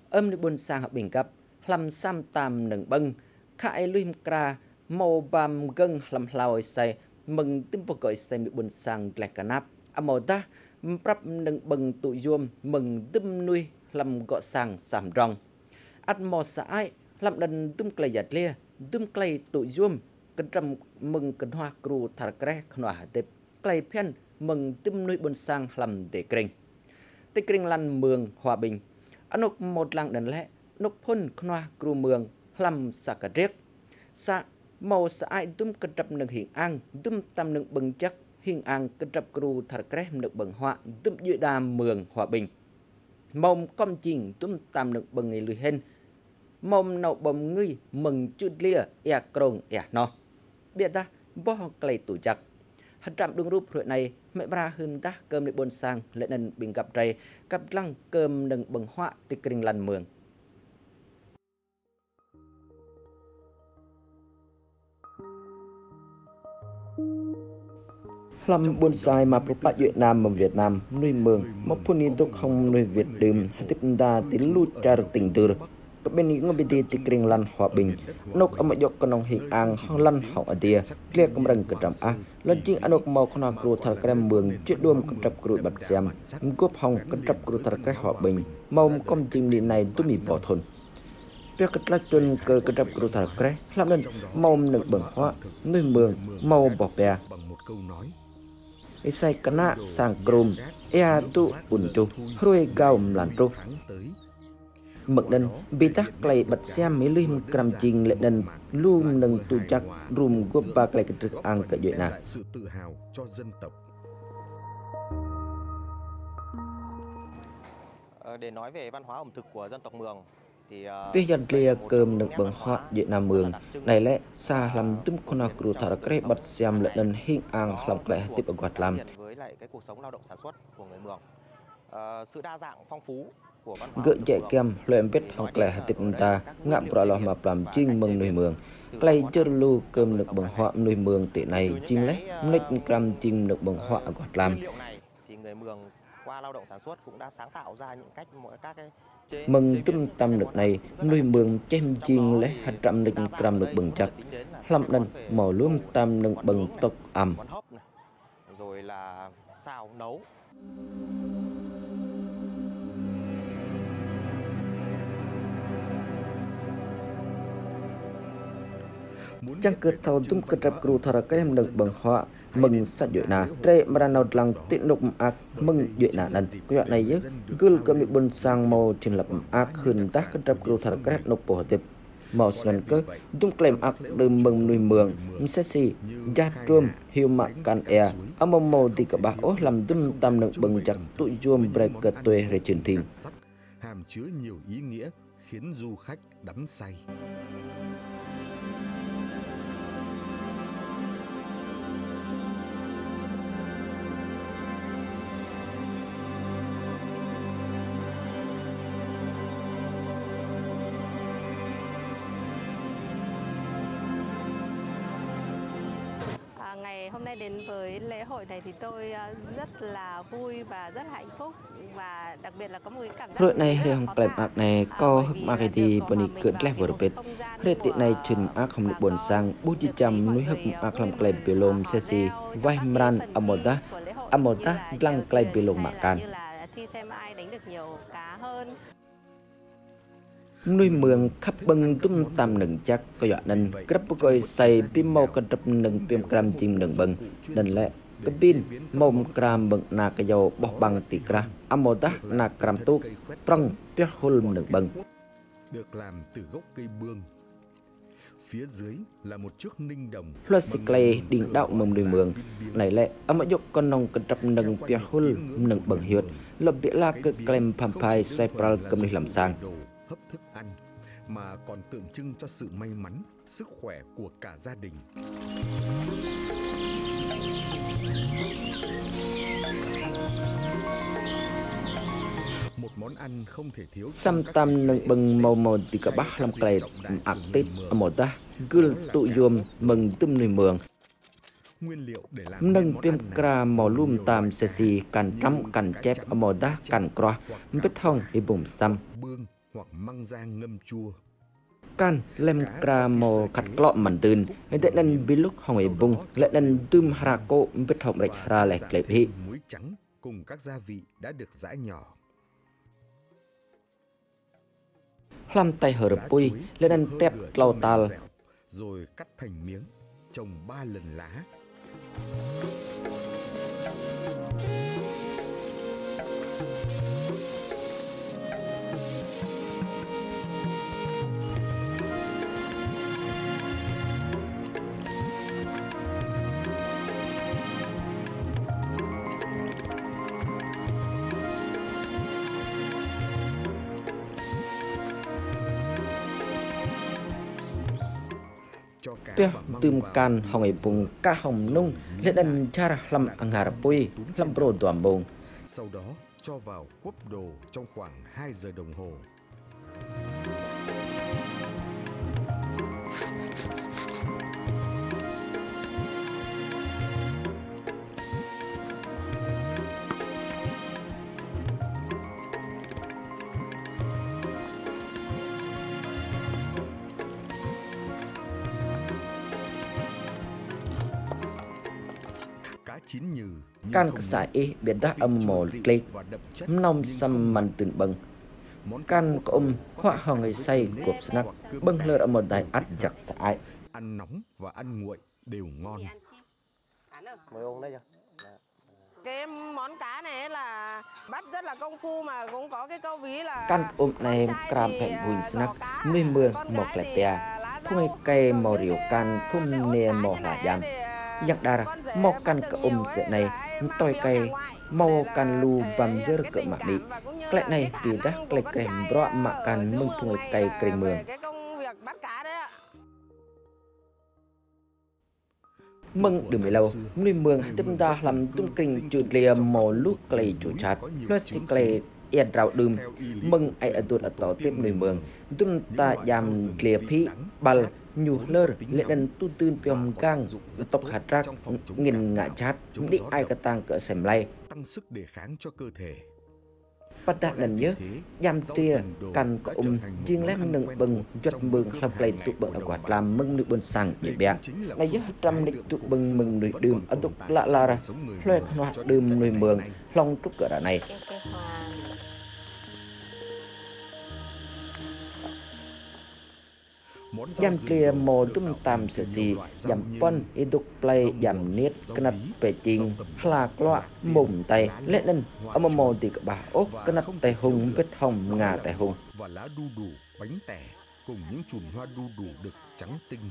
âm đi buôn sang học bình cấp làm sam tam nâng bâng khai lim kra màu bàm gân làm lao say mừng tim bộ gọi say bị buôn sang lẹt cả nắp màu ta prap nâng bâng tụ yom mừng tim nuôi làm gọ sang sàm rong ăn mò sải làm đần tim clay giặt lia tim clay tụ yom cần trầm mừng cần hoa cừu thar kre khnoa tệp clay pen mừng tim nuôi buôn sang làm để kring lăn mường hòa bình anh một làng đần lẽ nốc phun khoa cừu mường làm sạc riết sa màu sải đum cật trập nâng hiện ang đum tam nâng bừng chắc hiện ang cật trập cừu thar kre nâng bừng họa đum dưới đàm mường hòa bình mông com chỉnh đum tam nâng bừng người lười hên mông nậu bầm ngươi mừng chút lia e krong e no biết ta bo clay tủ chặt hạt trạm đường rúp huyện này mẹ ba hơn ta cơm để buôn sang lệ nền bình gặp trai gặp lăng cơm nâng bằng họa tịch kinh lăn mường làm buôn sai mà bắt Việt Nam mà Việt Nam nuôi mường mà phun in tục không nuôi Việt đêm tiếp ta tiến lút ra được tình từ các bên những người đi tịch kinh lăn hòa bình nóc ở mọi dọc con ông hiện ang hong lăn họng ở tia kia cầm rừng cật trầm a lần chính anh màu con nào cừu thar kre mường chuyện đuông cật trập cừu bật xem cướp hong cật trập cừu thar kre hòa bình màu công trình điện này tôi bị bỏ thôn việc cật lách tuần cờ cật trập cừu thar kre làm nên màu nực bẩn hóa nuôi mường màu bỏ bè isai kana sang krum ea tu untu ruồi gạo làm trâu mực đần bị tắc clay bật xem mấy lim cầm chinh lệ đần luôn nâng tu chắc rùm gộp ba clay cái trực ăn cả chuyện nào sự tự hào cho dân tộc. Để nói về văn hóa ẩm thực của dân tộc Mường thì việc nhận lia cơm nâng bằng hoa Việt Nam Mường này lẽ xa làm tum con cừu thar kre bật xem lệ đần hình ăn làm clay tiếp ở quạt làm với lại cái cuộc sống lao động sản xuất của người Mường, sự đa dạng phong phú gợi chạy kem luyện biết học lẻ tiếp ta ngạm bọt lò mà làm chinh mừng nuôi mường clay chơi lu cơm nực bằng hoa nuôi mường tệ này chinh lẽ nịch cam chinh nực bằng hoa quạt làm thì người Mường qua lao động sản xuất cũng đã sáng tạo ra những cách các cái mừng tum tam nực này nuôi mường chem chiên lẽ hạt trăm nực cam nực bằng chặt làm nên màu luôn tam nực bằng tộc ẩm rồi là xào nấu. chẳng cơ thầu tum cật trập cừu thar kre nực bằng hoa mừng sát dội na tre mà nào lăng tiện nục ác mừng dội na nần cái này chứ cứ cơm bị bún sang màu trên lập ác hơn tác cật trập cừu thar kre nục bỏ tiếp màu sơn cơ tum claim ác đơm mừng nuôi mường sexy gia truom hiu mạ can e âm màu thì cả bà ố làm tum tam nực bằng chặt tụi chuom break cật tuê re truyền tin hàm chứa nhiều ý nghĩa khiến du khách đắm say. Ngày hôm nay đến với lễ hội này thì tôi rất là vui và rất hạnh phúc và đặc biệt là có một cái cảm giác rồi này hồng claim ác này có hức mạc thì bani cơn level bệt rồi tiện này truyền ác không được buồn sang bút chi chăm núi hức ác làm claim pelom sesi vai mran amota lăng claim pelom makan nuôi mường khắp bưng tum tam nừng chắc có dọa nên cấp coi say pin màu cật trập nừng pin gram chim nừng bưng nên lẽ cái pin mồm gram bưng na cái dầu bọc bằng tì gra amota na gram tu trong pia hul nừng bưng được làm từ gốc cây bương. Phía dưới là một chiếc ninh đồng luật sĩ clay đình đạo mầm nuôi mường này lẽ âm dốc con nông cật trập nừng pia hul nừng bưng hiệt lập địa la cơ claim pampai xoay pral cầm đi làm sang hấp thức ăn mà còn tượng trưng cho sự may mắn, sức khỏe của cả gia đình. Một món ăn không thể thiếu. Sam tam nâng bừng màu thì cả bác làm clay ạc tết một ta gül tụ yom mừng tum nuôi mường nâng piêm kra màu lum tam sesi càn trăm càn chép một ta càn cro bít hong đi bùng sam hoặc măng rang ngâm chua. Kan lem kramo kat klok mantun để nên bị lúc hong bung lại nên tum harako biết học rạch ra lại klep hi Muối trắng cùng các gia vị đã được giã nhỏ. Hlam tay hở pui lại nên tép lau tal rồi cắt thành miếng, trồng 3 lần lá. Tuyah tum kan hong bung ka hong nung lại nên chara hlam angar pui hlam bro tuam bung. Sau đó cho vào quấp đồ trong khoảng 2 giờ đồng hồ. Chín nhừ Kan kesai beda mol klik nom sam mantun bang kan hoa hong người say cột snack bưng lơ một đài ắt chặt sải ăn nóng và ăn nguội đều ngon. Mời ông đây chưa? Cái món cá này là bắt rất là công phu mà cũng có cái câu ví là kan này kram hẹn bùn snack nuôi mương một lẻ bè phun cây màu rượu can phun nền màu hỏa giang giặc đà mau căn cả sẽ này tôi cây mau căn lu bầm dơ cỡ mạ bị cái này vì đã cây kèm rõ mạ căn mừng thùng cây cây mường mừng đừng bị lâu nuôi mường tiếp ta làm tung kinh trừ lìa màu lúc cây chủ chặt loạt xí cây yên rau đùm mừng ai ở tuột ở tỏ tiếp nuôi mường tung ta giảm lìa phí bal nhu lơ lệ đần tu tư piom gang tộc hạt rác nghìn ngã chát đi ai cả tang cỡ xem lay tăng sức đề kháng cho cơ thể. bắt đạt lần nhớ giam tia cần có chiên lém nâng bừng giọt mường làm play tụ bừng ở quạt làm mừng nước bơn sang bị bẹ là nhớ trăm nịch tụ bừng mừng nuôi đường ở đục lạ la ra loe hoạt đường nuôi mường long trúc cỡ đà này. Jam clear mô tum tam sơ si jam pon iduk play jam niết kenat pecing hlak loa mùng tay lệ lên âm mô thì cả bà ốc kenat tay hùng vết hồng ngà tay hùng và lá đu đủ bánh tẻ cùng những chùm hoa đu đủ đực trắng tinh.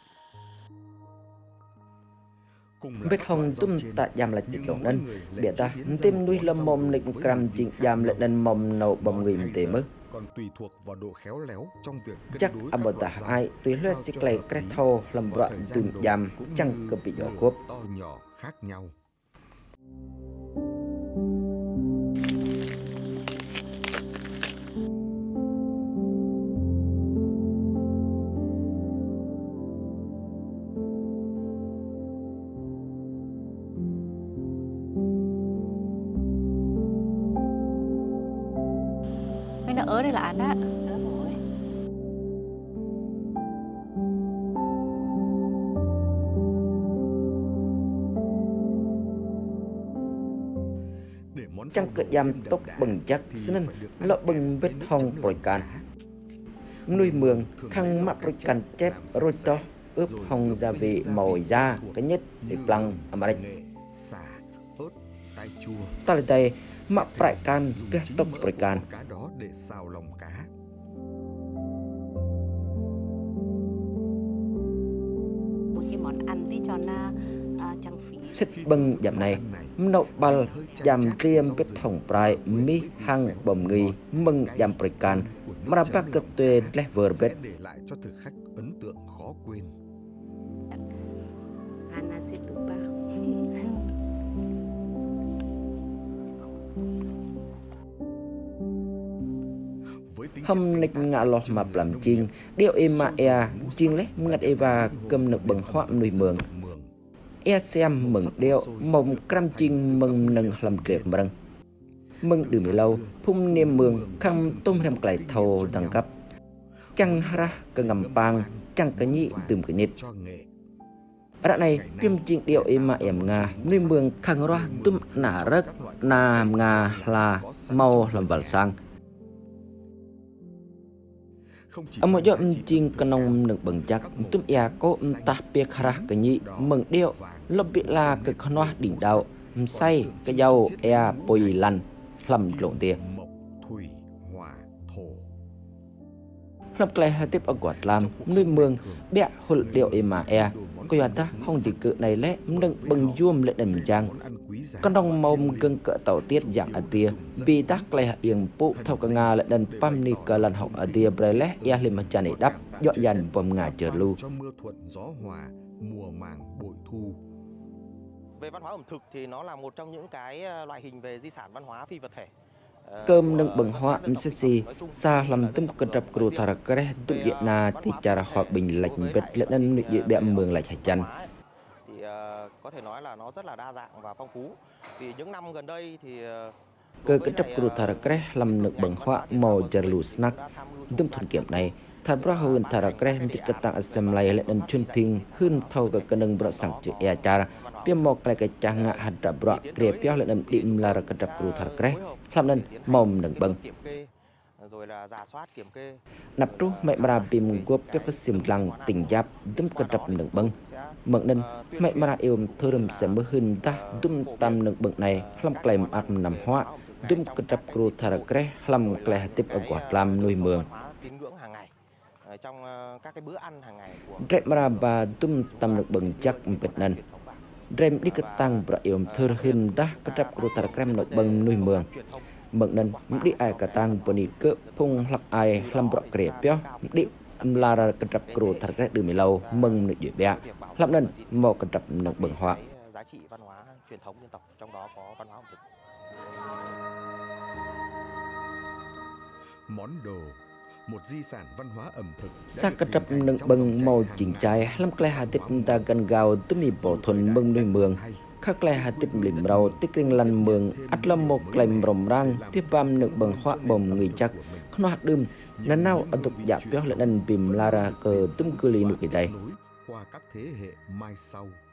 Vết hồng tum tạ jam là chích lộn nên bịa ta tim nuôi lâm mồm lịch cram chỉnh jam lệ lên mồm nậu bầm người tề mức còn tùy thuộc vào độ khéo léo trong việc chắc âm ta ai tùy lệ xích lệ kết thô làm đoạn từng jam chẳng cơ bị nhỏ cốp to nhỏ khác nhau. Ớ đây là ăn á. Chẳng cỡ giam tốc bừng chắc nên lọ bừng vết hồng bồi can nuôi mường khăn mạ bồi can chép rồi to ướp hồng gia vị màu da cái nhất để plăng ở đây xả ớt tai chua ta lại đây mạ bại can vết tốc bồi can cá đó để xào lòng cá. Một cái món ăn tí cho nó chẳng phí xích bưng giảm này nậu bal giảm tiêm vết hồng prai mi hăng bầm nghi mừng giảm bồi can mà bác cực tuyệt level Sẽ vết để lại cho thực khách ấn tượng khó quên. ăn sẽ tụ bao. hâm nịch ngạ lọt mập làm chiên điệu ema ea chiên lét ngặt eva cầm nực bằng hoạm nuôi mường e xem mừng điệu mộng cam chiên mừng nâng làm trượt mừng mừng đừng bị lâu phun niềm mường khăm tôm rem cải thầu đẳng cấp chăng ra cơ ngầm pang chăng cái nhị từng cái nhịt ở này phim trình điệu em mà em nga nơi mường khang roa tum nả rớt na nga là màu làm vàng sang ông một dọn trình canong được bằng chắc tum ia có ta piek ra cái nhị mừng điệu lấp bị la cái con hoa đỉnh đạo say cái dầu e bồi lăn làm lộn tiền lập lại hai tiếp ở quạt làm nơi mường bẹ hụt liệu em mà e coi ra ta không chỉ cự này lẽ nâng bằng duôm lệ đầm giang con đồng mông cưng cỡ tàu tiết dạng ở tia vì tác lại yên phụ thâu cả nga lệ đần pam ni cờ lần học ở tia bray lẽ e lên mặt tràn này đắp dọn dàn vòng ngà chờ lưu. Về văn hóa ẩm thực thì nó là một trong những cái loại hình về di sản văn hóa phi vật thể. Cơm nâng bằng hóa MCC xa làm tâm cân trập cửu thara kare tụng địa na thì trà hòa bình lệch vết lẫn ân địa bẹ mường lệch hải chăn. Thì có thể nói là nó rất là đa dạng và phong phú. Vì những năm gần đây thì cơ cân trập cửu thara kare làm nâng bằng hóa màu trà lù snack tâm thuần kiểm này thật ra hơn thara kare mình cái tạng xem lại lẫn ân chuyên thinh hơn thâu cái cân nâng bọ sẵn chữ e trà piêm mọc lại cái trang ngạ hạt đập bọ kề piao lẫn ân điểm là cân trập cửu thara kare làm nên mồm nâng bằng rồi là rà soát kiểm kê nạp trú mẹ bà bìm quốc các cái xiêm lăng tình giáp đâm cật đập nâng băng mận nên mẹ bà yêu thơ đâm sẽ mơ hơn ta đâm tam nâng băng này làm kèm ạc nằm hóa đâm cật đập cừu thara kare làm kèm tiếp ở quạt làm nuôi mường tín ngưỡng hàng ngày trong các cái bữa ăn hàng ngày của rem bà đâm tam nâng băng chắc Việt Nam rem đi cái tăng bà yêu thơ hơn ta cật đập cừu thara kare nâng băng nuôi mường mực nên đi ai cả tang bani cơ phung lắc ai làm bọ kẹp péo đi là cái trập cừu thật cái từ mì lâu mừng được dễ bẹ làm nên một cái trập nực bừng hoa giá trị văn hóa truyền thống dân tộc trong đó có văn hóa ẩm thực. Món đồ, một di sản văn hóa ẩm thực. Sa cái trập nực bừng màu chỉnh trái làm cái hạt tiếp ta gần gạo tôm mì bỏ thuần mừng nuôi mường khắc lại hạt tiếp lìm rau tích riêng lăn mường ắt lâm một lềm rồng rang tiếp vam nực bằng hoa bồng người chắc không hạt đơm nên nào ở tục giả béo lại nên bìm la ra cờ tum cư lì nụ cái đây Qua các thế hệ mai sau.